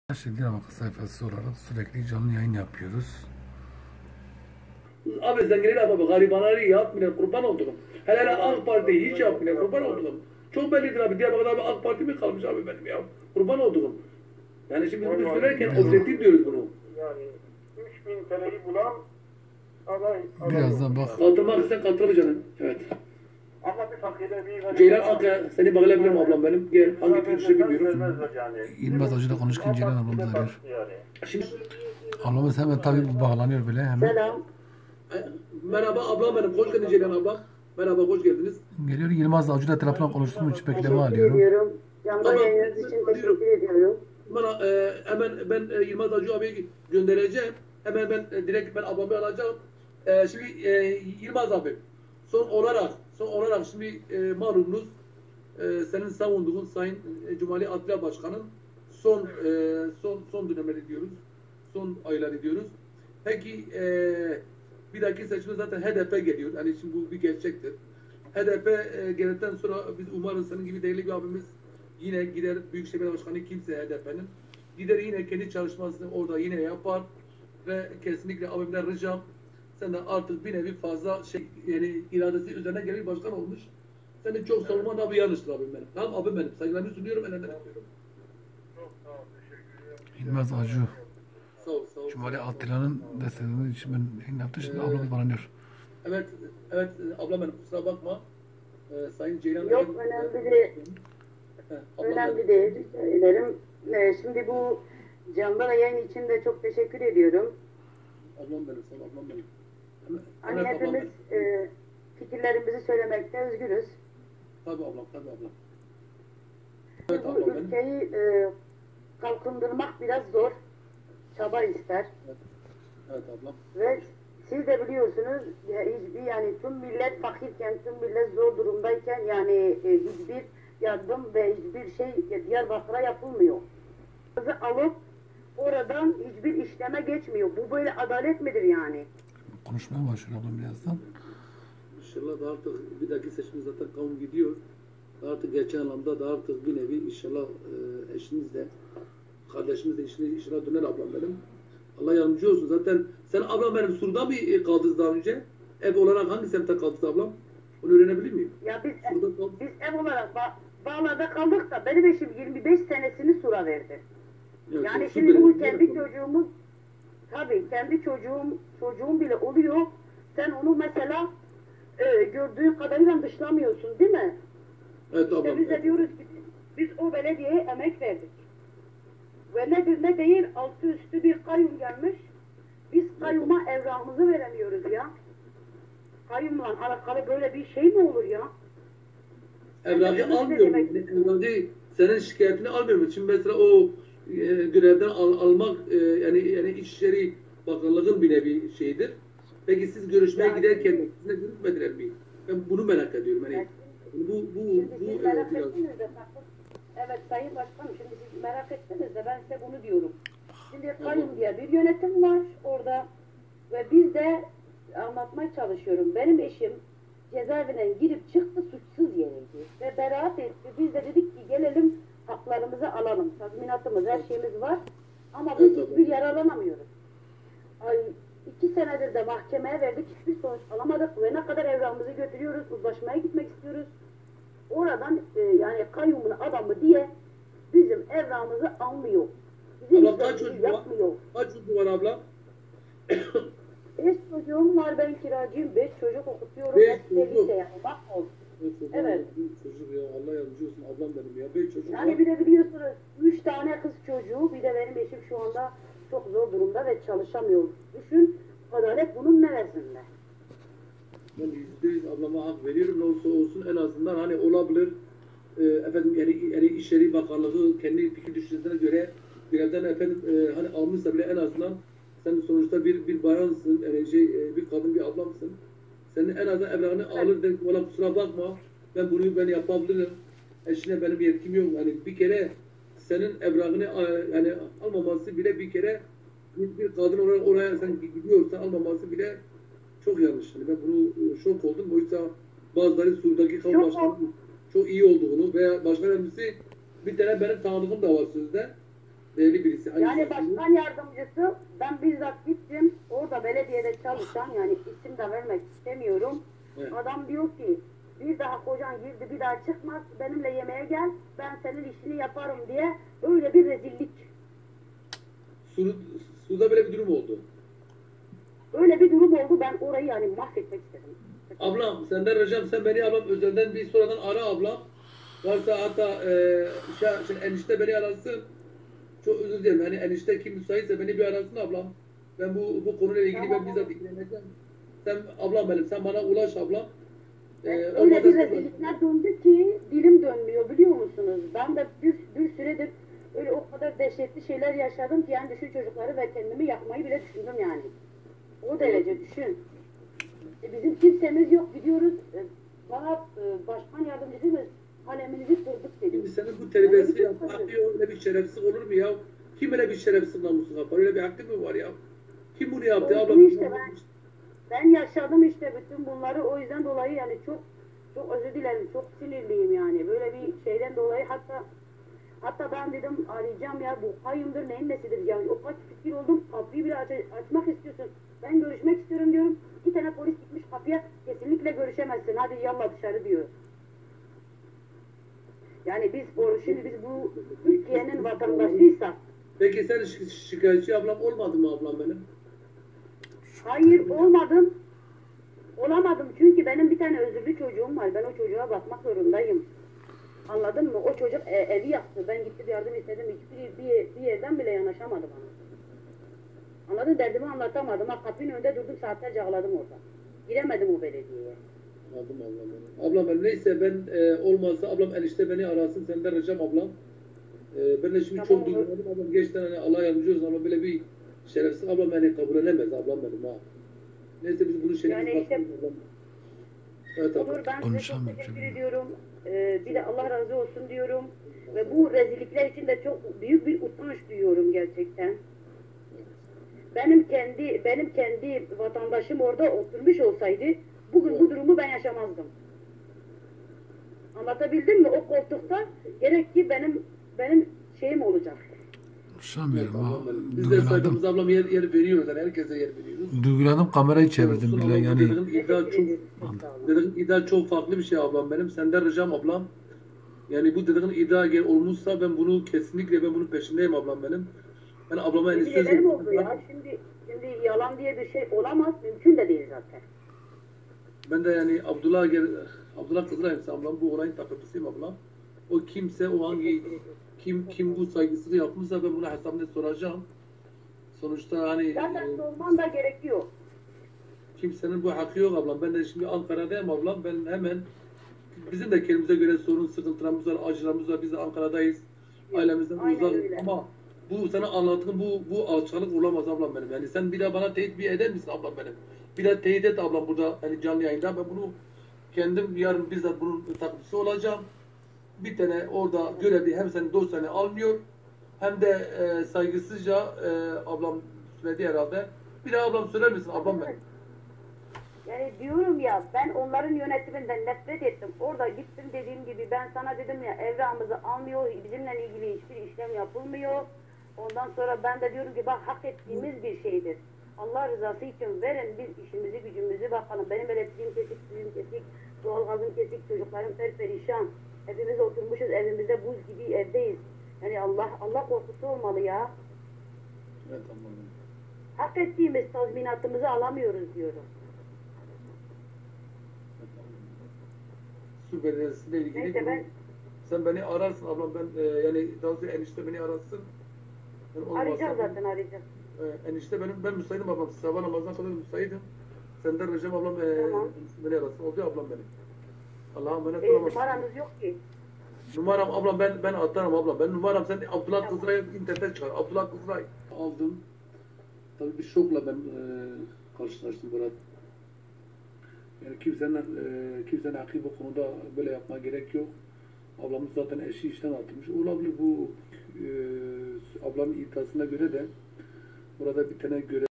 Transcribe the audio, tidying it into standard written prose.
Şimdi Vakıf sayfası olarak sürekli canlı yayın yapıyoruz. Abi zenginleri abi garibanları yapmayın kurban olduğum. Hele AK Parti hiç yapmayın kurban olduğum. Çok bellidir abi. Diyarbakır'da abi AK Parti mi kalmış abi benim ya. Kurban olduğum. Yani şimdi bunu söylerken objektif diyoruz bunu. Yani 3000 TL'yi bulan aday. Birazdan bak. Kaldırmak isten kaldıramayacaksın. Evet. Ama bir fakire bir Ceylan Akya seni bağlayabilirim ablam benim. Gel hangi tür bilmiyorum. İlmaz Hoca'yla konuşurken Ceylan ablamız arıyor. Şimdi Ablamız hemen tabii bağlanıyor bile hemen. selam. Merhaba ablam benim. Hoş geldin Ceylan ablam. Merhaba hoş geldiniz. Geliyor Yılmaz Hoca'yla telefon konuştuğum için bekleme Teşekkür alıyorum. ediyorum. Canlı yayınınız için teşekkür ediyorum. Bana hemen ben Yılmaz Hacı abiye göndereceğim. Hemen ben direkt ben ablamı alacağım. Şimdi Yılmaz abi son olarak şimdi malumunuz senin savunduğun Sayın Cumali Adliye Başkan'ın son dönemleri diyoruz. Son ayları diyoruz. Peki bir dahaki seçimde zaten HDP geliyor. Yani şimdi bu bir gerçektir. HDP geldikten sonra biz umarız senin gibi değerli bir abimiz yine gider Büyükşehir Belediye Başkanı kimse HDP'nin gider yine kendi çalışmasını orada yine yapar ve kesinlikle abimden ricam sen de artık bir nevi fazla yani iradesi üzerine gelen bir başkan olmuş. Seni çok savunman abi yanlıştır abim benim. Tamam abim benim. Saygılarımı sunuyorum. Ellerinden öpüyorum. Çok sağ ol, teşekkür ederim. Yılmaz Hacı. Sağ ol. Cumali Atilla'nın desteklediği için ben yayın yaptım. Şimdi ablamız bağlanıyor. Evet ablam benim. Kusura bakma. Sayın Ceylan. Yok önemli değil. Önemli değil. Söylerim. Şimdi bu canlı yayın için de çok teşekkür ediyorum. Ablam benim. Sağ ol ablam benim. Hani hepimiz fikirlerimizi söylemekte özgürüz. Tabii ablam. Evet Bu ablam benim. ülkeyi kalkındırmak biraz zor. Çaba ister. Evet ablam. Ve siz de biliyorsunuz yani tüm millet fakirken, tüm millet zor durumdayken yani hiçbir yardım ve hiçbir şey Diyarbakır'a yapılmıyor. Kızı alıp oradan hiçbir işleme geçmiyor. Bu böyle adalet midir yani? Konuşmaya başlıyor ablam birazdan. İnşallah da artık bir dahaki seçimde zaten kavun gidiyor. Artık gerçek anlamda da artık bir nevi inşallah eşiniz de kardeşimiz de işine döner ablam benim. Allah yardımcı olsun. Zaten sen ablam benim Sur'da mı kaldınız daha önce? Ev olarak hangi semtte kaldınız ablam? Onu öğrenebilir miyim? Ya biz Sur'da ev olarak Bağlar'da kaldık da benim eşim 25 senesini Sur'a verdi. Evet, Yani Sur şimdi bu benim. kendi çocuğumuz tabii kendi çocuğum bile oluyor. Sen onu mesela gördüğün kadarıyla dışlamıyorsun değil mi? Evet ablam. İşte biz de diyoruz ki biz o belediyeye emek verdik. Ve nedir ne değil altı üstü bir kayyum gelmiş. Biz kayyuma evrağımızı veremiyoruz ya. Kayyumla alakalı böyle bir şey mi olur ya? Evrağı almıyor mu? Evrağı senin şikayetini almıyor mu? Şimdi mesela o görevden almak yani İçişleri Bakanlığı'nın bir nevi şeyidir. Peki siz görüşmeye giderken sizinle görüşmediler mi? Ben bunu merak ediyorum. Yani bu Siz merak biraz... ettiniz de evet Sayın Başkanım şimdi siz merak ettiniz de ben size bunu diyorum. Şimdi kayyum diye bir yönetim var orada ve biz de anlatmaya çalışıyorum. Benim eşim cezaevine girip çıktı suçsuz yereydi ve beraat etti. Biz de dedik ki gelelim haklarımızı alalım. Tazminatımız her şeyimiz var ama biz hiçbir yaralanamıyoruz. 2 senedir de mahkemeye verdik hiçbir sonuç alamadık ve ne kadar evrağımızı götürüyoruz uzlaşmaya gitmek istiyoruz. Oradan yani kayyumun adamı diye bizim evrağımızı almıyor. Bizim Abla kaç çocuk var? yapmıyor. Kaç çocuk var abla? 5 çocuğum var, ben kiracıyım, 5 çocuk okutuyorum. 5 Hepsi de çocuk. lise yani bak olsun. Evet. Çocuk ya Allah yardımcı olsun ablam benim ya. 5 çocuk Yani var. bir de biliyorsunuz 3 tane kız çocuğu, bir de benim eşim şu anda çok zor durumda ve çalışamıyor. Düşün, adalet bunun neresinde? Ben %100 ablama hak veriyorum. Ne olursa olsun en azından hani olabilir. Efendim yani İçişleri Bakanlığı kendi fikir düşüncesine göre görevden efendim hani almışsa bile en azından sen sonuçta bir bayansın, yani bir kadın bir ablamsın. Senin en azından evrağını alır der ki valla kusura bakma ben yapabilirim. Eşine benim yetkim yok. Yani bir kere senin evrağını yani almaması bile bir kere bir kadın oraya sen gidiyorsan almaması bile çok yanlış. Yani ben bunu şok oldum. Oysa bazıları Sur'daki kamu başkanı çok iyi olduğunu veya başkan yardımcısı bir tane benim tanıdığım da var sözde. Değerli birisi. Yani başkan yardımcısı, ben bizzat gittim. Orada belediyede çalışan, yani isim de vermek istemiyorum. Evet. Adam diyor ki, bir daha kocan girdi bir daha çıkmaz, benimle yemeğe gel, ben senin işini yaparım diye. Öyle bir rezillik. Suda böyle bir durum oldu. Öyle bir durum oldu, ben orayı yani mahvetmek istedim. Ablam senden ricam, sen beni ablam özelden bir sonradan ara ablam. Varsa hatta enişte beni arasın. Çok özür dilerim. Hani enişte kim müsaitse beni bir arasın ablam. Ben bu konuyla ilgili Tamam. ben bizzat ilgileneceğim. Sen ablam benim. Sen bana ulaş ablam. Öyle bir rezillikler döndü ki dilim dönmüyor, biliyor musunuz? Ben de bir süredir öyle o kadar dehşetli şeyler yaşadım ki, yani düşün, çocukları ve kendimi yakmayı bile düşündüm yani. O derece düşün. Bizim kimsemiz yok, gidiyoruz. Bana başkan yardımcısıyız, kaleminizi kırdık dedi. Şimdi senin bu terbiyesi yapıyor. Öyle bir şerefsiz olur mu ya? Kim öyle bir şerefsiz namussuz yapar? Öyle bir hakkı mı var ya? Kim bunu yaptı Oldu ablam? işte, ben yaşadım işte bütün bunları, o yüzden dolayı yani çok özür dilerim, çok sinirliyim yani. Böyle bir şeyden dolayı hatta ben dedim arayacağım ya, bu kayyumdur neyin nesidir ya, o kaç fikir oldum, kapıyı bile açmak istiyorsun, ben görüşmek istiyorum diyorum, 2 tane polis gitmiş kapıya, kesinlikle görüşemezsin, hadi yallah dışarı diyor. Yani şimdi biz bu Türkiye'nin vatandaşıysak. Peki sen şikayetçi ablam olmadı mı ablam benim? Hayır, olamadım çünkü benim bir tane özürlü çocuğum var, ben o çocuğa bakmak zorundayım. Anladın mı? O çocuk evi yaktı. Ben gittim yardım istedim. Bir yerden bile yanaşamadı bana. Anladın? Derdimi anlatamadım. Ha, kapının önünde durdum, saatlerce ağladım orada. Giremedim o belediyeye. Anladım ablam benim. Ablam benim. Neyse ben olmazsa ablam enişte beni arasın. Senden ricam ablam. Ben de şimdi Tamam, çok duygulandım ablam. Gerçekten hani Allah yardımcı olsun ama böyle bir şerefsiz ablam beni kabul edemez ablam benim ha. Neyse biz bunu Yani işte, ablam. Evet ablam. olur, ben size çok Konuşamıyorum teşekkür şimdi. ediyorum. Bir de Allah razı olsun diyorum. Ve bu rezillikler için de çok büyük bir utanç duyuyorum gerçekten. Benim kendi vatandaşım orada oturmuş olsaydı bugün bu durumu ben yaşamazdım. Anlatabildim mi? O koltukta gerek ki benim şeyim olacak. Konuşamıyorum ha. Ablam benim. Biz de Duygulandım. saygımızı ablam yer veriyoruz. Yani herkese yer veriyoruz. Duygulandım, kamerayı çevirdim bile yani. Dediğin iddia çok farklı bir şey ablam benim. Senden ricam ablam. Yani bu dediğin iddia olmuşsa ben bunu kesinlikle bunun peşindeyim ablam benim. Ben ablama en Yemin ederim oldu ya. Şimdi yalan diye bir şey olamaz. Mümkün de değil zaten. Ben de yani Abdullah Kızılay'ım ablam, bu olayın takıntısıyım ablam. O kimse, o hangi kim bu saygısızlığı yapmışsa ben buna hesabını soracağım. Sonuçta hani Zaten sorman da gerekiyor. kimsenin bu hakkı yok ablam. Ben de şimdi Ankara'dayım ablam. Ben hemen bizim de kendimize göre sorun, sıkıntılarımız var, acılarımız var. Biz de Ankara'dayız. Ailemizden Aynen uzak öyle. ama bu sana anlattığım bu alçaklık olamaz ablam benim. Yani sen bir daha bana teyit eder misin ablam benim? Bir daha teyit et ablam burada hani canlı yayında. Ben bunu kendim yarın bizzat bunun takipçisi olacağım. Bir tane orada görevli hem senin dosyanı almıyor hem de saygısızca ablam söyledi herhalde. Bir daha ablam söyler misin ablam benim? Yani diyorum ya, ben onların yönetiminden nefret ettim. Orada gittim, dediğim gibi ben sana dedim ya, evrağımızı almıyor, bizimle ilgili hiçbir işlem yapılmıyor. Ondan sonra ben de diyorum ki bak, hak ettiğimiz bir şeydir. Allah rızası için verin, biz işimizi gücümüzü bakalım. Benim elektriğim kesik, suyum kesik, doğalgazım kesik, çocuklarım perperişan. Hepimiz oturmuşuz evimizde, buz gibi evdeyiz. Yani Allah korkusu olmalı ya. Evet ablam. Hak ettiğimiz tazminatımızı alamıyoruz diyorum. Su belediyesiyle ilgili Neyse, sen beni ararsın ablam, ben yani daha sonra enişte beni arasın. Ben olmazsa- Arayacağım zaten, arayacağım. Enişte ben müsaitim ablam. Sabah namazına kadar müsaitim. Senden ricam ablam Tamam. beni arasın. Oldu ya ablam benim. Allah'a emanet ol. Numaranız yok ki. Numaram ablam, ben atarım ablam. Ben numaram, sen Abdullah Tamam. Kızılay internete çıkar. Abdullah Kızılay. Aldım. Tabii bir şokla ben karşılaştım Berat. Yani kimsenin hakkı bu konuda böyle yapmaya gerek yok. Ablamız zaten eşi işten atılmış. Olabilir bu ablamın iddiasına göre de burada bir tane görev